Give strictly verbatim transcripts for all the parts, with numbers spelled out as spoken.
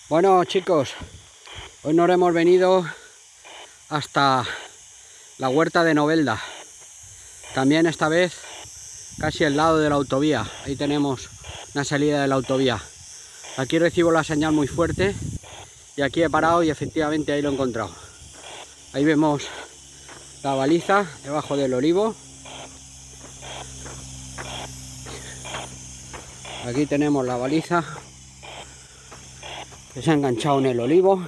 Bueno, chicos, hoy nos hemos venido hasta la huerta de Novelda. También esta vez casi al lado de la autovía. Ahí tenemos una salida de la autovía. Aquí recibo la señal muy fuerte y aquí he parado y efectivamente ahí lo he encontrado. Ahí vemos la baliza debajo del olivo. Aquí tenemos la baliza que se ha enganchado en el olivo.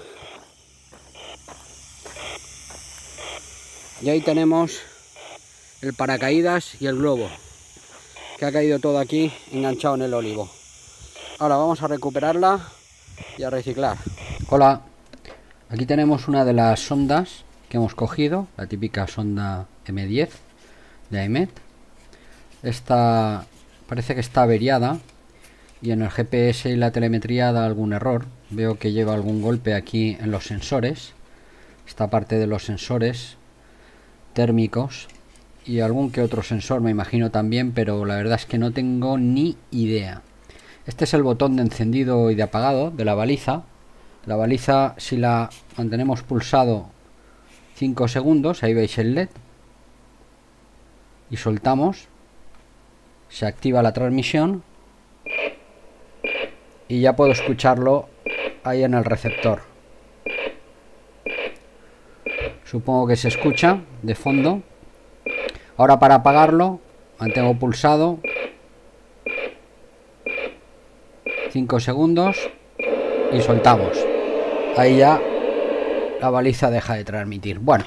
Y ahí tenemos el paracaídas y el globo, que ha caído todo aquí enganchado en el olivo. Ahora vamos a recuperarla y a reciclar. Hola, aquí tenemos una de las sondas que hemos cogido, la típica sonda eme diez de AEMET. Esta parece que está averiada y en el G P S y la telemetría da algún error. Veo que lleva algún golpe aquí en los sensores, esta parte de los sensores térmicos y algún que otro sensor me imagino también, pero la verdad es que no tengo ni idea. Este es el botón de encendido y de apagado de la baliza. La baliza, si la mantenemos pulsado cinco segundos, ahí veis el L E D, y soltamos, se activa la transmisión y ya puedo escucharlo ahí en el receptor. Supongo que se escucha de fondo. Ahora, para apagarlo, mantengo pulsado cinco segundos y soltamos. Ahí ya la baliza deja de transmitir. Bueno,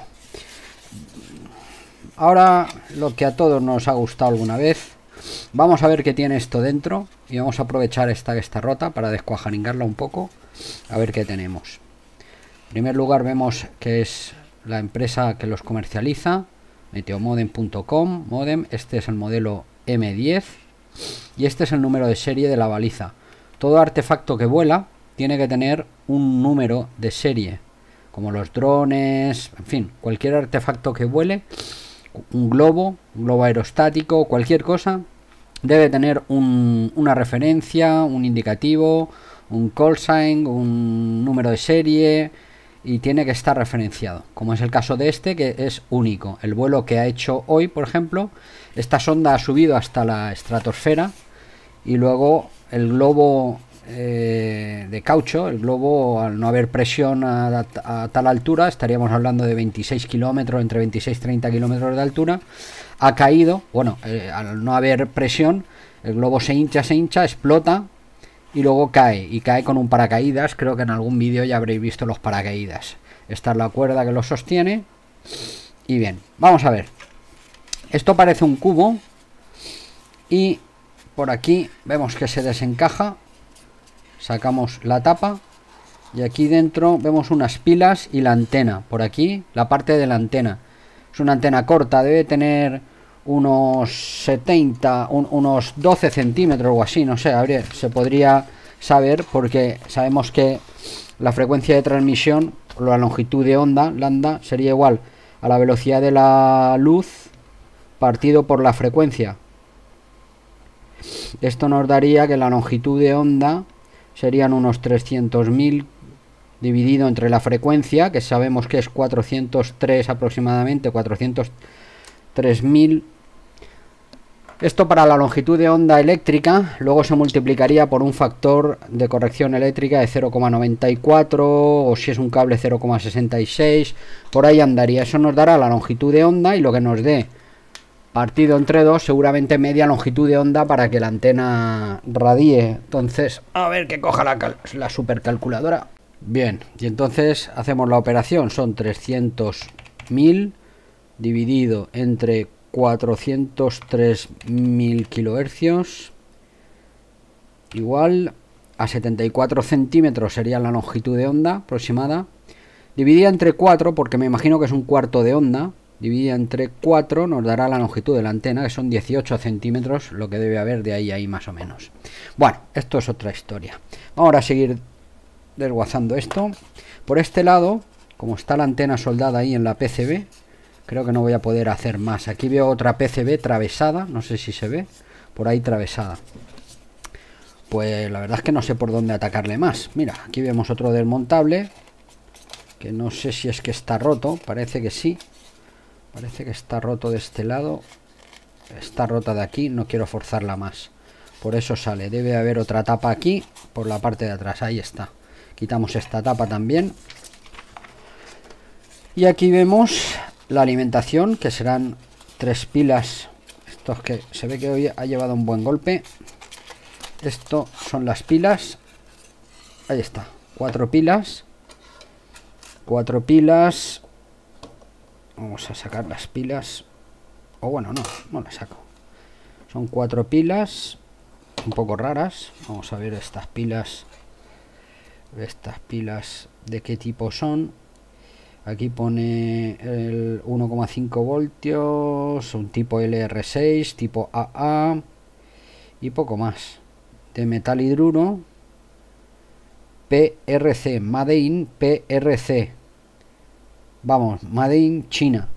ahora lo que a todos nos ha gustado alguna vez, vamos a ver qué tiene esto dentro y vamos a aprovechar esta que está rota para descuajaringarla un poco, a ver qué tenemos. En primer lugar vemos que es la empresa que los comercializa, meteomodem punto com, modem. Este es el modelo eme diez y este es el número de serie de la baliza. Todo artefacto que vuela tiene que tener un número de serie, como los drones, en fin, cualquier artefacto que vuele, un globo, un globo aerostático, cualquier cosa, debe tener un, una referencia, un indicativo, un call sign, un número de serie, y tiene que estar referenciado, como es el caso de este, que es único. El vuelo que ha hecho hoy, por ejemplo, esta sonda ha subido hasta la estratosfera y luego el globo eh, de caucho, el globo, al no haber presión a, a, a tal altura, estaríamos hablando de veintiséis kilómetros, entre veintiséis y treinta kilómetros de altura, ha caído. Bueno, eh, al no haber presión, el globo se hincha, se hincha, explota y luego cae, y cae con un paracaídas. Creo que en algún vídeo ya habréis visto los paracaídas. Esta es la cuerda que lo sostiene. Y bien, vamos a ver. Esto parece un cubo y por aquí vemos que se desencaja. Sacamos la tapa y aquí dentro vemos unas pilas y la antena. Por aquí la parte de la antena. Es una antena corta, debe tener unos setenta, un, unos doce centímetros o así, no sé, habría, se podría saber, porque sabemos que la frecuencia de transmisión, la longitud de onda, lambda, sería igual a la velocidad de la luz partido por la frecuencia. Esto nos daría que la longitud de onda serían unos trescientos mil dividido entre la frecuencia, que sabemos que es cuatrocientos tres aproximadamente, cuatrocientos tres mil. Esto para la longitud de onda eléctrica, luego se multiplicaría por un factor de corrección eléctrica de cero coma noventa y cuatro, o si es un cable cero coma sesenta y seis, por ahí andaría. Eso nos dará la longitud de onda y lo que nos dé partido entre dos, seguramente media longitud de onda para que la antena radie. Entonces, a ver que coja la, la supercalculadora. Bien, y entonces hacemos la operación. Son trescientos mil dividido entre cuatrocientos tres mil kilohercios, igual a setenta y cuatro centímetros sería la longitud de onda aproximada, dividida entre cuatro, porque me imagino que es un cuarto de onda, dividida entre cuatro nos dará la longitud de la antena, que son dieciocho centímetros, lo que debe haber de ahí a ahí más o menos. Bueno, esto es otra historia. Vamos a seguir desguazando esto. Por este lado, como está la antena soldada ahí en la P C B, creo que no voy a poder hacer más. Aquí veo otra P C B travesada, no sé si se ve, por ahí travesada. pues la verdad es que no sé por dónde atacarle más. Mira, aquí vemos otro desmontable, que no sé si es que está roto, parece que sí. Parece que está roto de este lado. Está rota de aquí, no quiero forzarla más. Por eso sale. Debe haber otra tapa aquí, por la parte de atrás. Ahí está. Quitamos esta tapa también. Y aquí vemos la alimentación, que serán tres pilas. Estos que se ve que hoy ha llevado un buen golpe. Esto son las pilas. Ahí está. Cuatro pilas. Cuatro pilas. Vamos a sacar las pilas. O bueno, no, no las saco. Son cuatro pilas. Un poco raras. Vamos a ver estas pilas. Estas pilas de qué tipo son. Aquí pone el uno coma cinco voltios. Un tipo L R seis. Tipo A A. Y poco más. De metal hidruro. P R C. Made in P R C. Vamos, Made in China.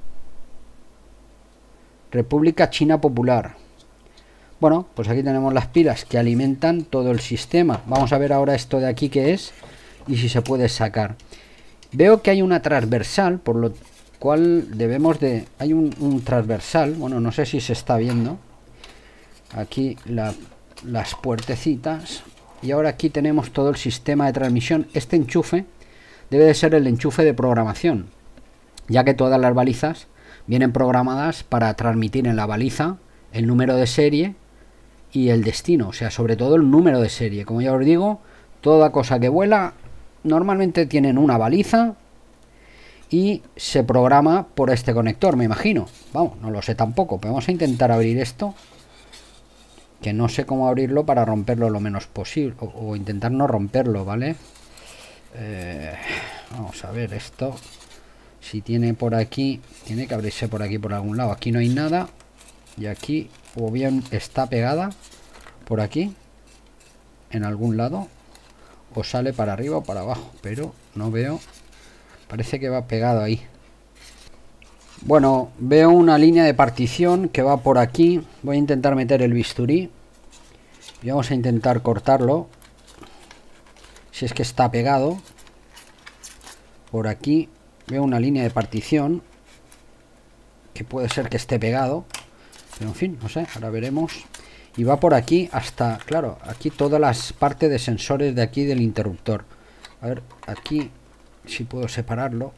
República China Popular. Bueno, pues aquí tenemos las pilas que alimentan todo el sistema. Vamos a ver ahora esto de aquí qué es y si se puede sacar. Veo que hay una transversal, por lo cual debemos de... Hay un, un transversal, bueno, no sé si se está viendo. Aquí la, las puertecitas. Y ahora aquí tenemos todo el sistema de transmisión. Este enchufe debe de ser el enchufe de programación, ya que todas las balizas vienen programadas para transmitir en la baliza el número de serie y el destino, o sea, sobre todo el número de serie. Como ya os digo, toda cosa que vuela normalmente tienen una baliza y se programa por este conector, me imagino. Vamos, no lo sé tampoco, pero vamos a intentar abrir esto, que no sé cómo abrirlo para romperlo lo menos posible, o, o intentar no romperlo, ¿vale? Eh, vamos a ver esto. Si tiene por aquí, tiene que abrirse por aquí por algún lado. Aquí no hay nada. Y aquí, o bien está pegada por aquí, en algún lado, o sale para arriba o para abajo. Pero no veo. Parece que va pegado ahí. Bueno, veo una línea de partición que va por aquí. Voy a intentar meter el bisturí. Y vamos a intentar cortarlo. Si es que está pegado. Por aquí. Veo una línea de partición que puede ser que esté pegado, pero en fin, no sé, ahora veremos. Y va por aquí hasta, claro, aquí todas las partes de sensores de aquí del interruptor. A ver, aquí si puedo separarlo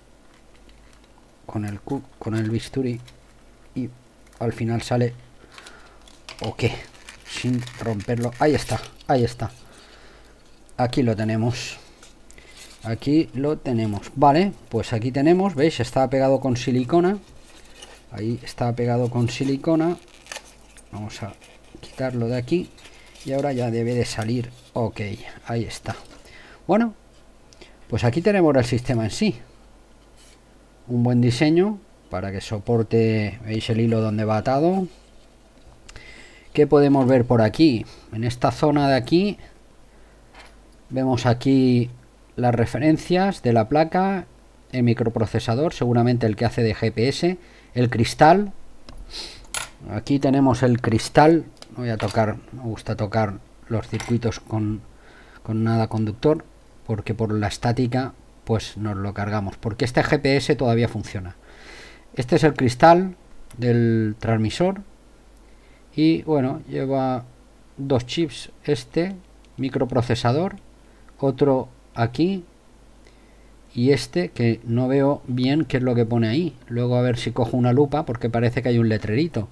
con el con el bisturí y al final sale o qué, sin romperlo. Ahí está, ahí está. Aquí lo tenemos. Aquí lo tenemos, vale, pues aquí tenemos, ¿veis? Estaba pegado con silicona. Ahí estaba pegado con silicona. Vamos a quitarlo de aquí. Y ahora ya debe de salir. Ok, ahí está. Bueno, pues aquí tenemos el sistema en sí. Un buen diseño para que soporte, ¿veis el hilo donde va atado? ¿Qué podemos ver por aquí? En esta zona de aquí vemos aquí las referencias de la placa, el microprocesador, seguramente el que hace de G P S, el cristal. Aquí tenemos el cristal. No voy a tocar, me gusta tocar los circuitos con, con nada conductor, porque por la estática pues nos lo cargamos, porque este G P S todavía funciona. Este es el cristal del transmisor y bueno, lleva dos chips, este microprocesador, otro aquí y este que no veo bien qué es lo que pone ahí. Luego a ver si cojo una lupa porque parece que hay un letrerito.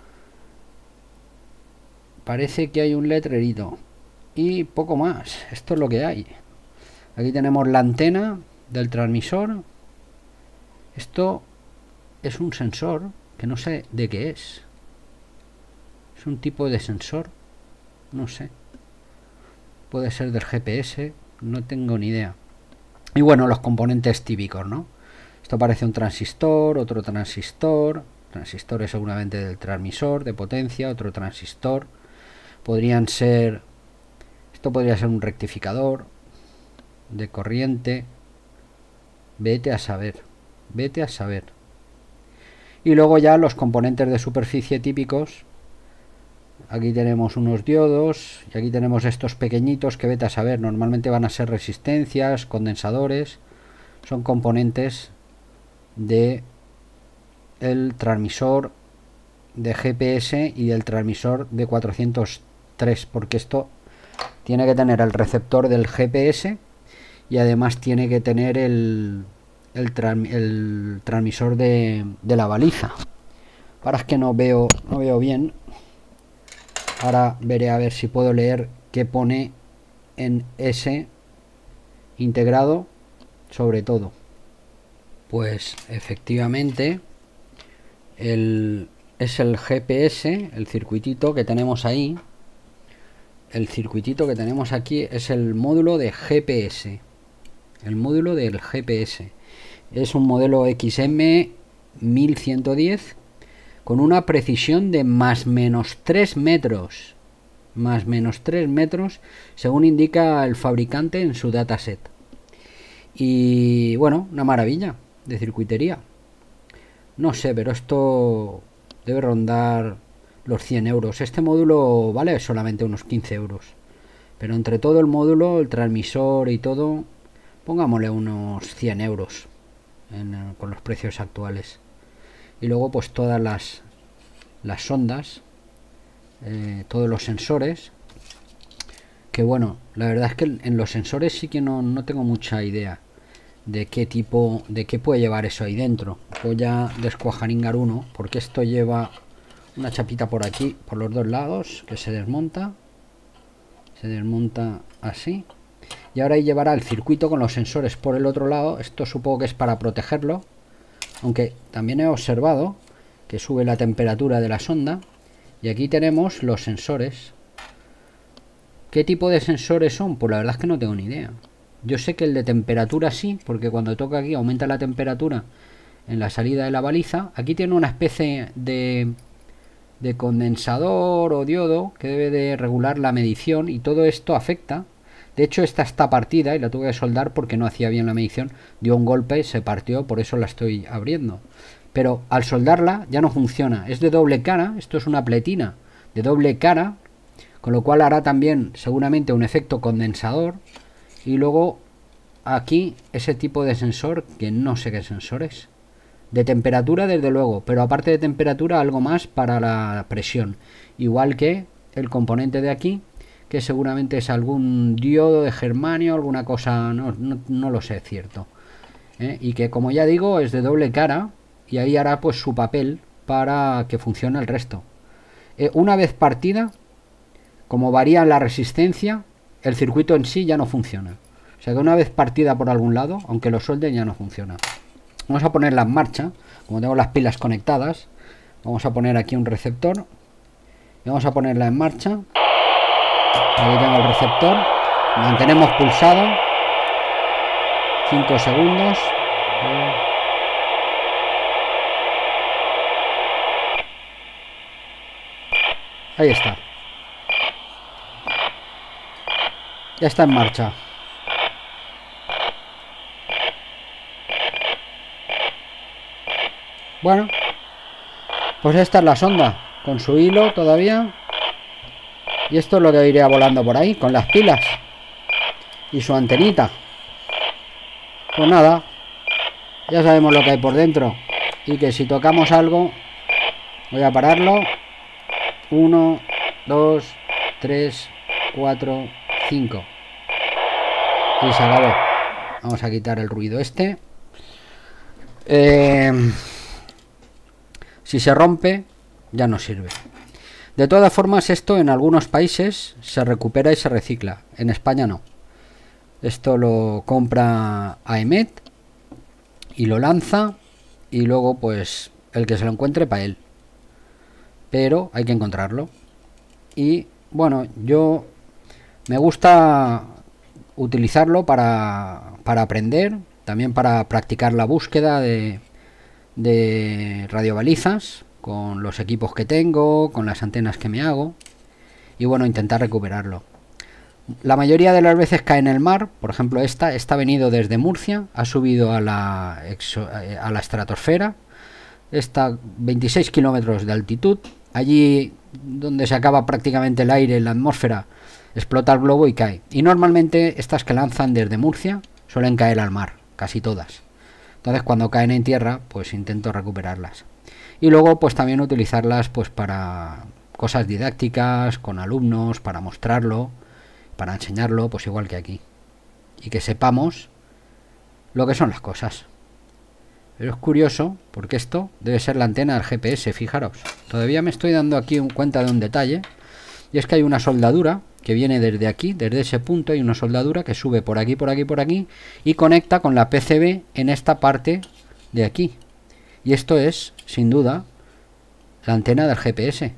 Parece que hay un letrerito y poco más. Esto es lo que hay. Aquí tenemos la antena del transmisor. Esto es un sensor que no sé de qué es. Es un tipo de sensor. No sé. Puede ser del G P S. No tengo ni idea. Y bueno, los componentes típicos, ¿no? Esto parece un transistor, otro transistor. Transistores seguramente del transmisor, de potencia, otro transistor. Podrían ser... Esto podría ser un rectificador de corriente. Vete a saber. Vete a saber. Y luego ya los componentes de superficie típicos. Aquí tenemos unos diodos y aquí tenemos estos pequeñitos que vete a saber, normalmente van a ser resistencias, condensadores, son componentes de el transmisor de G P S y del transmisor de cuatrocientos tres, porque esto tiene que tener el receptor del G P S y además tiene que tener el, el, tran, el transmisor de, de la baliza. Ahora es que no veo, no veo bien. Ahora veré a ver si puedo leer qué pone en ese integrado sobre todo. Pues efectivamente el, es el G P S, el circuitito que tenemos ahí. El circuitito que tenemos aquí es el módulo de G P S. El módulo del G P S. Es un modelo X M mil ciento diez con una precisión de más menos tres metros. Más menos tres metros, según indica el fabricante en su dataset. Y bueno, una maravilla de circuitería. No sé, pero esto debe rondar los cien euros. Este módulo vale solamente unos quince euros. Pero entre todo el módulo, el transmisor y todo, pongámosle unos cien euros en, con los precios actuales. Y luego pues todas las, las sondas, eh, todos los sensores. Que bueno, la verdad es que en los sensores sí que no, no tengo mucha idea de qué tipo, de qué puede llevar eso ahí dentro. Voy a descuajaringar uno, porque esto lleva una chapita por aquí, por los dos lados, que se desmonta. Se desmonta así. Y ahora ahí llevará el circuito con los sensores por el otro lado. Esto supongo que es para protegerlo. Aunque también he observado que sube la temperatura de la sonda. Y aquí tenemos los sensores. ¿Qué tipo de sensores son? Pues la verdad es que no tengo ni idea. Yo sé que el de temperatura sí, porque cuando toca aquí aumenta la temperatura en la salida de la baliza. Aquí tiene una especie de, de condensador o diodo que debe de regular la medición y todo esto afecta. De hecho, esta está partida y la tuve que soldar porque no hacía bien la medición. Dio un golpe, se partió, por eso la estoy abriendo. Pero al soldarla ya no funciona. Es de doble cara, esto es una pletina de doble cara, con lo cual hará también seguramente un efecto condensador. Y luego aquí ese tipo de sensor, que no sé qué sensor es. De temperatura desde luego, pero aparte de temperatura algo más para la presión. Igual que el componente de aquí, que seguramente es algún diodo de germanio, alguna cosa, no, no, no lo sé, cierto. ¿Eh? Y que como ya digo es de doble cara y ahí hará pues su papel para que funcione el resto. Eh, una vez partida, como varía la resistencia, el circuito en sí ya no funciona. O sea que una vez partida por algún lado, aunque lo suelden, ya no funciona. Vamos a ponerla en marcha. Como tengo las pilas conectadas, vamos a poner aquí un receptor y vamos a ponerla en marcha. Aquí tengo el receptor. Mantenemos pulsado cinco segundos. Ahí está. Ya está en marcha. Bueno, pues esta es la sonda, con su hilo todavía. Y esto es lo que iría volando por ahí, con las pilas. Y su antenita. Pues nada, ya sabemos lo que hay por dentro. Y que si tocamos algo, voy a pararlo. Uno, dos, tres, cuatro, cinco. Y se acabó. Vamos a quitar el ruido este. Eh, si se rompe, ya no sirve. De todas formas, esto en algunos países se recupera y se recicla. En España no. Esto lo compra A E M E T y lo lanza. Y luego, pues, el que se lo encuentre para él. Pero hay que encontrarlo. Y bueno, yo me gusta utilizarlo para, para aprender, también para practicar la búsqueda de, de radiobalizas con los equipos que tengo, con las antenas que me hago y bueno, intentar recuperarlo. La mayoría de las veces cae en el mar, por ejemplo esta, esta ha venido desde Murcia, ha subido a la, exo, a la estratosfera, está veintiséis kilómetros de altitud, allí donde se acaba prácticamente el aire en la atmósfera, explota el globo y cae. Y normalmente estas que lanzan desde Murcia suelen caer al mar, casi todas. Entonces cuando caen en tierra, pues intento recuperarlas. Y luego pues también utilizarlas pues para cosas didácticas, con alumnos, para mostrarlo, para enseñarlo, pues igual que aquí. Y que sepamos lo que son las cosas. Pero es curioso, porque esto debe ser la antena del G P S, fijaros. Todavía me estoy dando aquí un cuenta de un detalle. Y es que hay una soldadura que viene desde aquí, desde ese punto, hay una soldadura que sube por aquí, por aquí, por aquí, y conecta con la P C B en esta parte de aquí. Y esto es, sin duda, la antena del G P S.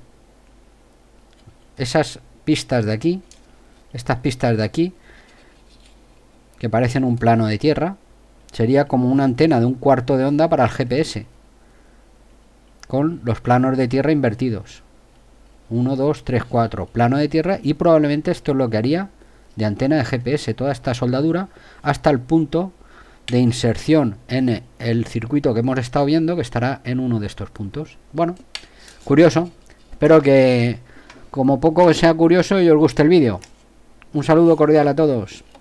Esas pistas de aquí, estas pistas de aquí, que parecen un plano de tierra, sería como una antena de un cuarto de onda para el G P S, con los planos de tierra invertidos. uno, dos, tres, cuatro, plano de tierra, y probablemente esto es lo que haría de antena de G P S, toda esta soldadura, hasta el punto de inserción en el circuito que hemos estado viendo, que estará en uno de estos puntos. Bueno, curioso. Espero que, como poco sea curioso, y os guste el vídeo. Un saludo cordial a todos.